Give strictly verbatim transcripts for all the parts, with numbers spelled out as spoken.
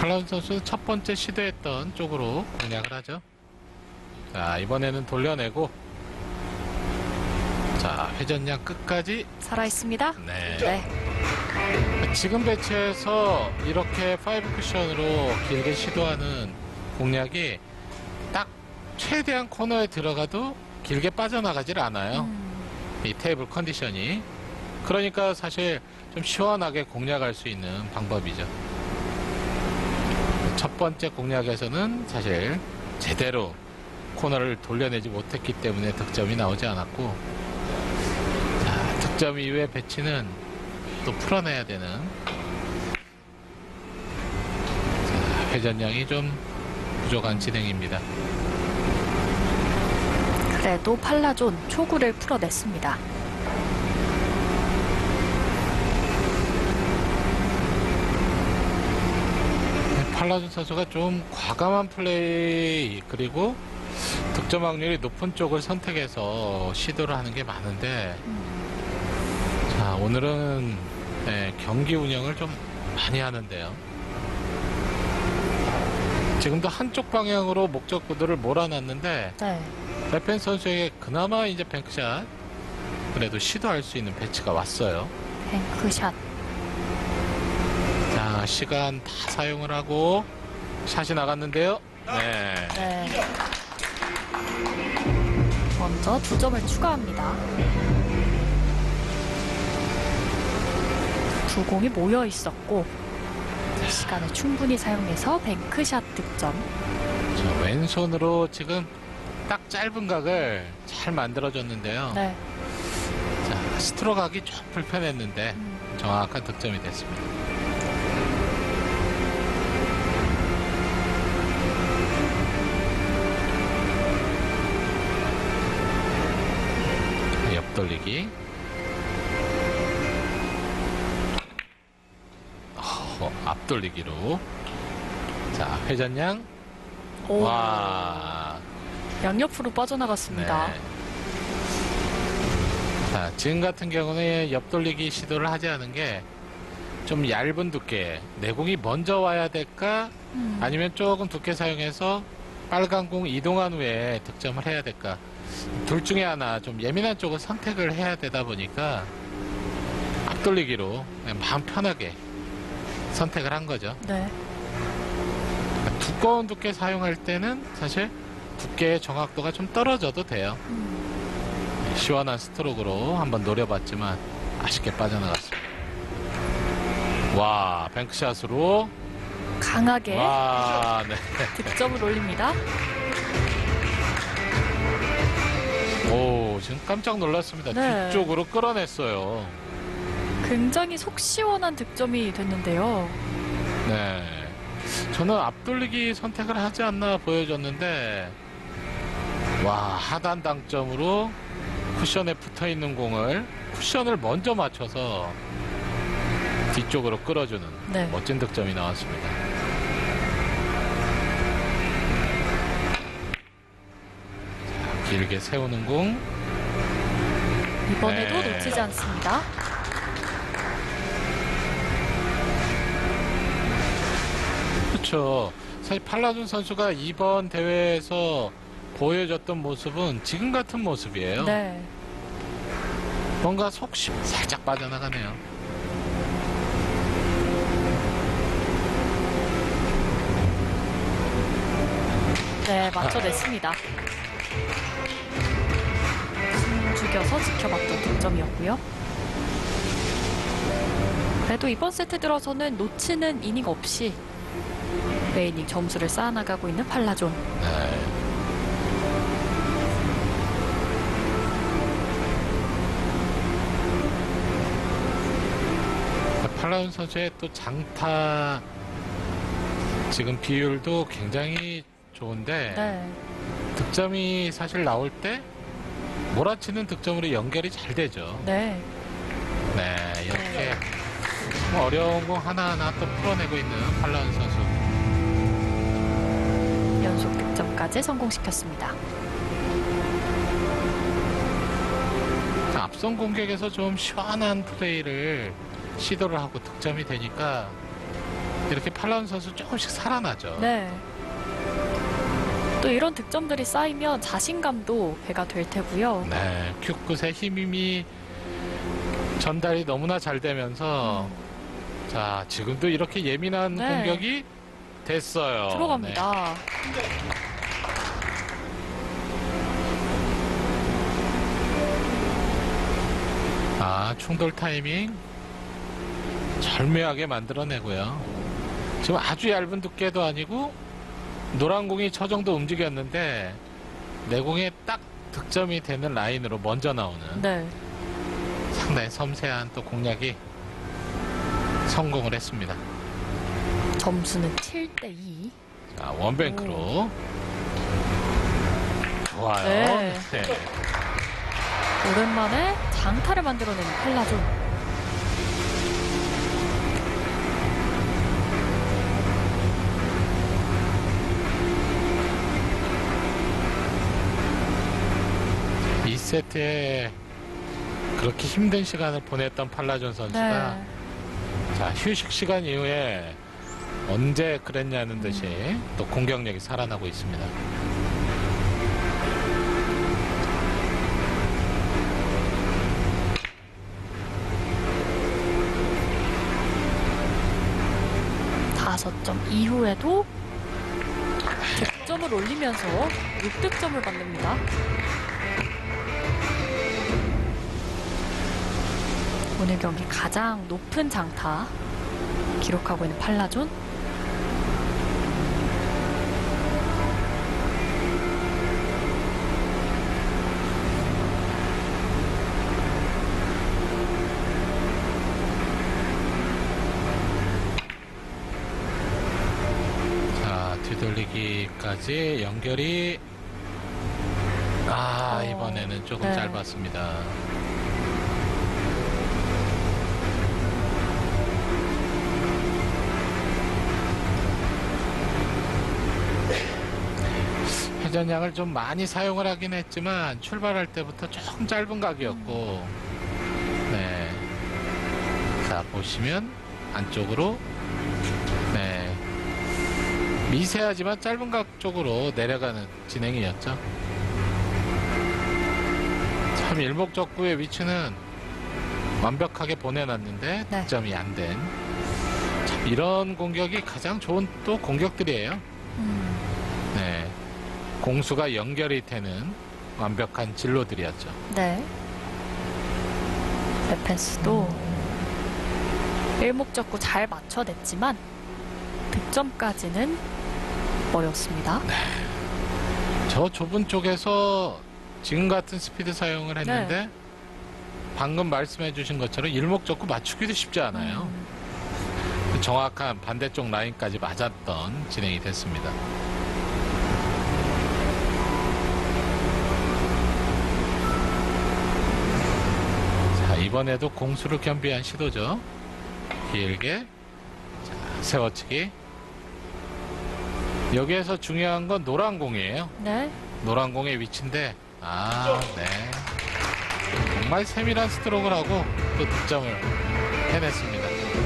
팔라운 선수는 첫 번째 시도했던 쪽으로 공략을 하죠. 자, 이번에는 돌려내고, 자, 회전량 끝까지 살아있습니다. 네. 네. 지금 배치에서 이렇게 파이브 쿠션으로 길게 시도하는 공략이 딱 최대한 코너에 들어가도 길게 빠져나가질 않아요. 음. 이 테이블 컨디션이. 그러니까 사실 좀 시원하게 공략할 수 있는 방법이죠. 첫 번째 공략에서는 사실 제대로 코너를 돌려내지 못했기 때문에 득점이 나오지 않았고, 자, 득점 이후의 배치는 또 풀어내야 되는, 자, 회전량이 좀 부족한 진행입니다. 그래도 팔라존 초구를 풀어냈습니다. 팔라존 선수가 좀 과감한 플레이, 그리고 득점 확률이 높은 쪽을 선택해서 시도를 하는 게 많은데, 음. 자, 오늘은 네, 경기 운영을 좀 많이 하는데요. 지금도 한쪽 방향으로 목적 구도를 몰아놨는데, 네. 레펜 선수에게 그나마 이제 뱅크샷 그래도 시도할 수 있는 배치가 왔어요. 뱅크샷. 자, 시간 다 사용을 하고 샷이 나갔는데요. 네. 네. 먼저 두 점을 추가합니다. 두 공이 모여 있었고 시간을 충분히 사용해서 뱅크샷 득점. 자, 왼손으로 지금 딱 짧은 각을 잘 만들어줬는데요. 네. 자, 스트로크 하기 좀 불편했는데 음. 정확한 득점이 됐습니다. 옆돌리기. 어, 앞돌리기로. 자, 회전량. 오. 와. 양옆으로 빠져나갔습니다. 네. 자, 지금 같은 경우는 옆돌리기 시도를 하지 않은 게 좀 얇은 두께, 내공이 먼저 와야 될까? 음. 아니면 조금 두께 사용해서 빨간 공 이동한 후에 득점을 해야 될까? 둘 중에 하나 좀 예민한 쪽을 선택을 해야 되다 보니까 앞돌리기로 그냥 마음 편하게 선택을 한 거죠. 네. 두꺼운 두께 사용할 때는 사실 두께의 정확도가 좀 떨어져도 돼요. 음. 시원한 스트로크로 한번 노려봤지만 아쉽게 빠져나갔습니다. 와, 뱅크샷으로 강하게 와, 네. 득점을 올립니다. 오, 지금 깜짝 놀랐습니다. 네. 뒤쪽으로 끌어냈어요. 굉장히 속 시원한 득점이 됐는데요. 네. 저는 앞돌리기 선택을 하지 않나 보여줬는데, 와, 하단 당점으로 쿠션에 붙어 있는 공을 쿠션을 먼저 맞춰서 뒤쪽으로 끌어주는 네. 멋진 득점이 나왔습니다. 자, 길게 세우는 공. 이번에도 네. 놓치지 않습니다. 그렇죠. 사실 팔라존 선수가 이번 대회에서 보여줬던 모습은 지금 같은 모습이에요. 네. 뭔가 속시 살짝 빠져나가네요. 네, 맞춰냈습니다. 숨죽여서 지켜봤던 득점이었고요. 그래도 이번 세트 들어서는 놓치는 이닝 없이 매 이닝 점수를 쌓아나가고 있는 팔라존. 네. 팔라존 선수의 또 장타 지금 비율도 굉장히 좋은데 네. 득점이 사실 나올 때 몰아치는 득점으로 연결이 잘 되죠. 네. 네, 이렇게 뭐 어려운 공 하나하나 또 풀어내고 있는 팔라존 선수. 연속 득점까지 성공시켰습니다. 자, 앞선 공격에서 좀 시원한 플레이를 시도를 하고 득점이 되니까 이렇게 팔라운 선수 조금씩 살아나죠. 네. 또 이런 득점들이 쌓이면 자신감도 배가 될 테고요. 네, 큐끝의 힘이 전달이 너무나 잘 되면서 자 지금도 이렇게 예민한 네. 공격이 됐어요. 들어갑니다. 네. 아 충돌 타이밍 절묘하게 만들어내고요. 지금 아주 얇은 두께도 아니고 노란 공이 저 정도 움직였는데 내공에 딱 득점이 되는 라인으로 먼저 나오는 네. 상당히 섬세한 또 공략이 성공을 했습니다. 점수는 칠 대 이. 자, 원뱅크로 좋아요. 네. 네. 오랜만에 장타를 만들어내는 팔라존. 이 세트에 그렇게 힘든 시간을 보냈던 팔라존 선수가 네. 자, 휴식 시간 이후에 언제 그랬냐는 듯이 또 공격력이 살아나고 있습니다. 다섯 점 이후에도 득점을 올리면서 육 득점을 만듭니다. 오늘 경기 가장 높은 장타 기록하고 있는 팔라존. 자, 뒤돌리기까지 연결이 아, 어, 이번에는 조금 네. 짧았습니다. 회전량을 좀 많이 사용을 하긴 했지만 출발할 때부터 조금 짧은 각이었고 네. 자 보시면 안쪽으로 네. 미세하지만 짧은 각 쪽으로 내려가는 진행이었죠. 참 일목적구의 위치는 완벽하게 보내놨는데 네. 득점이 안 된 참 이런 공격이 가장 좋은 또 공격들이에요. 음, 네. 공수가 연결이 되는 완벽한 진로들이었죠. 네. 레펜스도 일목적구 잘 맞춰냈지만 득점까지는 어렵습니다. 저 좁은 쪽에서 지금 같은 스피드 사용을 했는데 네. 방금 말씀해 주신 것처럼 일목적구 맞추기도 쉽지 않아요. 음, 정확한 반대쪽 라인까지 맞았던 진행이 됐습니다. 자, 이번에도 공수를 겸비한 시도죠. 길게 자, 세워치기. 여기에서 중요한 건 노란 공이에요. 네. 노란 공의 위치인데 아, 네. 정말 세밀한 스트로크를 하고 또 득점을 해냈습니다.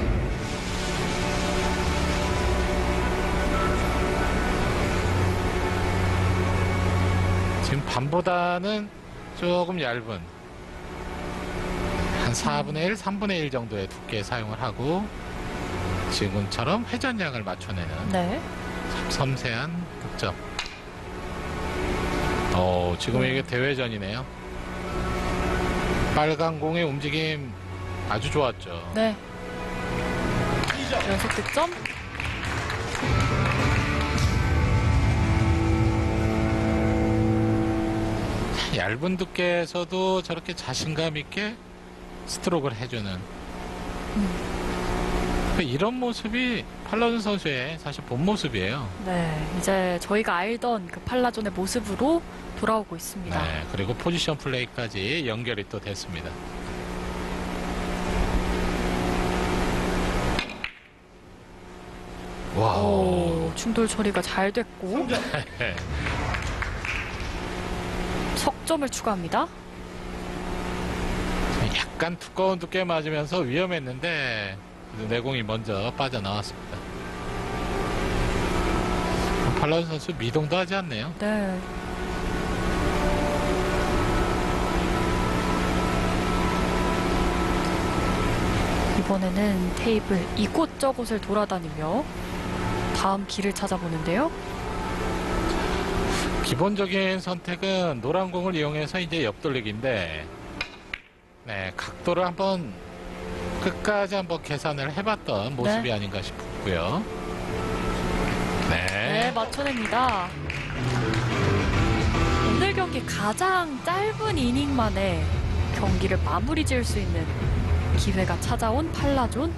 지금 반보다는 조금 얇은 한 사분의 일, 삼분의 일 정도의 두께 사용을 하고 지금처럼 회전량을 맞춰내는 네. 섬세한 득점. 어, 지금 이게 대회전이네요. 빨간 공의 움직임 아주 좋았죠. 네. 연속 득점. 얇은 두께에서도 저렇게 자신감 있게 스트로크를 해주는 그러니까 이런 모습이 팔라존 선수의 사실 본 모습이에요. 네. 이제 저희가 알던 그 팔라존의 모습으로 돌아오고 있습니다. 네, 그리고 포지션 플레이까지 연결이 또 됐습니다. 와우. 오, 충돌 처리가 잘 됐고 석점을 추가합니다. 약간 두꺼운 두께 맞으면서 위험했는데 그래도 내공이 먼저 빠져나왔습니다. 팔라존 선수 미동도 하지 않네요. 네. 이번에는 테이블 이곳저곳을 돌아다니며 다음 길을 찾아보는데요. 기본적인 선택은 노란 공을 이용해서 이제 옆돌리기인데, 네, 각도를 한번 끝까지 한번 계산을 해봤던 모습이 네. 아닌가 싶고요. 네. 네, 맞춰냅니다. 오늘 경기 가장 짧은 이닝 만에 경기를 마무리 지을 수 있는 기회가 찾아온 팔라존.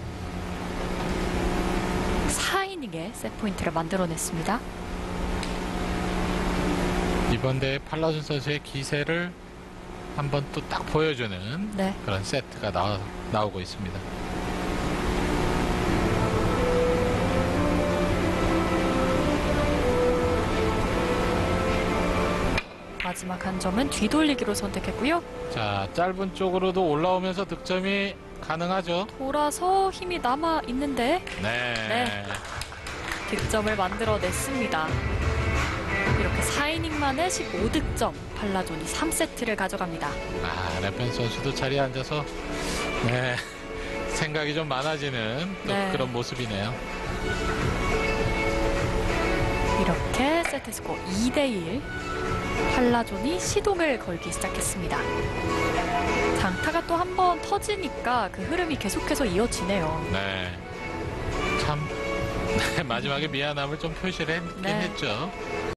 사 이닝에 세트포인트를 만들어냈습니다. 이번 대회 팔라존 선수의 기세를 한번 또 딱 보여주는 네. 그런 세트가 나, 나오고 있습니다. 마지막 한 점은 뒤돌리기로 선택했고요. 자, 짧은 쪽으로도 올라오면서 득점이 가능하죠. 돌아서 힘이 남아 있는데 네. 네. 득점을 만들어냈습니다. 이렇게 사 이닝 만에 십오 득점, 팔라존이 삼 세트를 가져갑니다. 아, 레펜 선수도 자리에 앉아서 네, 생각이 좀 많아지는 또 네. 그런 모습이네요. 이렇게 세트 스코어 이 대 일. 팔라존이 시동을 걸기 시작했습니다. 장타가 또 한 번 터지니까 그 흐름이 계속해서 이어지네요. 네. 참 네, 마지막에 미안함을 좀 표시를 했긴 네. 했죠.